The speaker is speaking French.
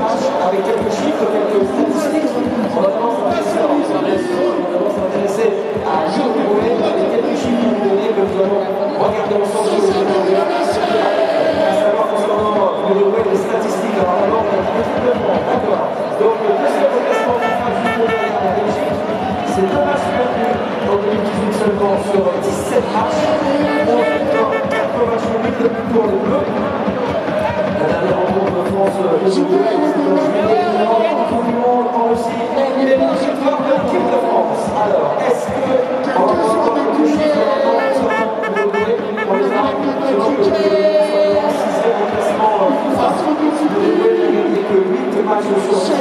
matchs avec quelques chiffres, quelques statistiques. On va d'abord s'intéresser à Uruguay avec quelques chiffres à vous donner que nous allons regarder ensemble sur le jeu. À savoir concernant l'Uruguay, les statistiques. Alors d'abord, on a l'équipe de France, d'accord. Donc le deuxième classement FIFA du mondial à la Belgique, c'est 2 matchs perdus en 2018 seulement sur 17 matchs. 4 matchs nuls pour les Bleus. La dernière rencontre de France-Uruguay, c'était en juillet, en Coupe du Monde, en Russie. Il est une victoire de l'équipe de France. Alors, est-ce que, on va encore quelques chiffres concernant l'Uruguay, on les a, selon que nous sommes en 6e au classement FIFA. L'Uruguay n'a gagné que 8 matchs sur 7.